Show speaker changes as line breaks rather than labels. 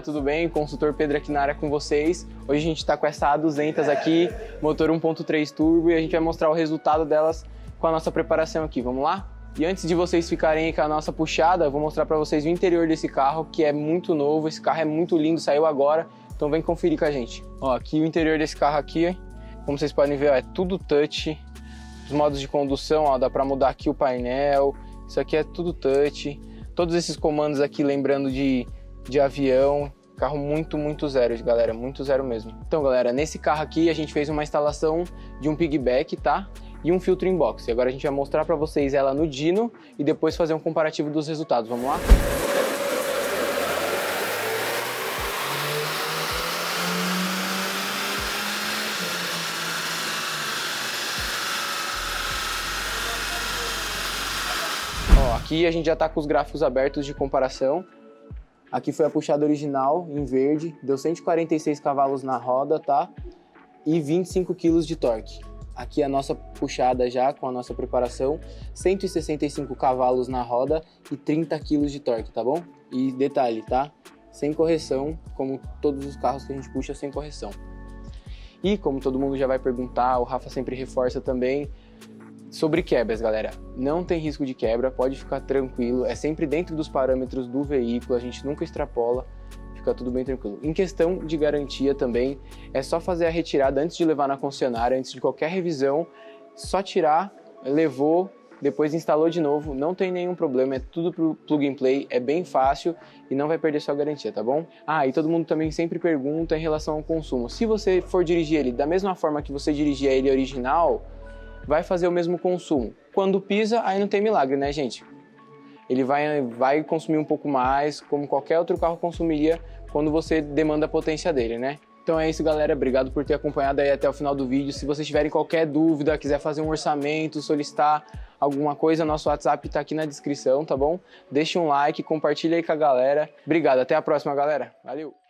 tudo bem? Consultor Pedro aqui na área com vocês. Hoje a gente está com essa A200 aqui, motor 1.3 turbo, e a gente vai mostrar o resultado delas com a nossa preparação aqui. Vamos lá? E antes de vocês ficarem aí com a nossa puxada, eu vou mostrar para vocês o interior desse carro, que é muito novo. Esse carro é muito lindo, saiu agora, então vem conferir com a gente. Ó, aqui o interior desse carro aqui, como vocês podem ver, ó, é tudo touch. Os modos de condução, ó, dá para mudar aqui o painel, isso aqui é tudo touch. Todos esses comandos aqui, lembrando de avião, carro muito zero, galera, muito zero mesmo. Então, galera, nesse carro aqui a gente fez uma instalação de um piggyback, tá? E um filtro inbox. E agora a gente vai mostrar para vocês ela no dyno e depois fazer um comparativo dos resultados. Vamos lá? Ó, aqui a gente já tá com os gráficos abertos de comparação. Aqui foi a puxada original, em verde, deu 146 cavalos na roda, tá? E 25 kg de torque. Aqui a nossa puxada já, com a nossa preparação, 165 cavalos na roda e 30 kg de torque, tá bom? E detalhe, tá? Sem correção, como todos os carros que a gente puxa, sem correção. E como todo mundo já vai perguntar, o Rafa sempre reforça também, sobre quebras, galera, não tem risco de quebra, pode ficar tranquilo, é sempre dentro dos parâmetros do veículo, a gente nunca extrapola, fica tudo bem tranquilo. Em questão de garantia também, é só fazer a retirada antes de levar na concessionária, antes de qualquer revisão, só tirar, levou, depois instalou de novo, não tem nenhum problema, é tudo pro plug and play, é bem fácil e não vai perder sua garantia, tá bom? Ah, e todo mundo também sempre pergunta em relação ao consumo, se você for dirigir ele da mesma forma que você dirigia ele original, vai fazer o mesmo consumo. Quando pisa, aí não tem milagre, né, gente? Ele vai consumir um pouco mais, como qualquer outro carro consumiria quando você demanda a potência dele, né? Então é isso, galera. Obrigado por ter acompanhado aí até o final do vídeo. Se vocês tiverem qualquer dúvida, quiser fazer um orçamento, solicitar alguma coisa, nosso WhatsApp tá aqui na descrição, tá bom? Deixa um like, compartilha aí com a galera. Obrigado, até a próxima, galera. Valeu!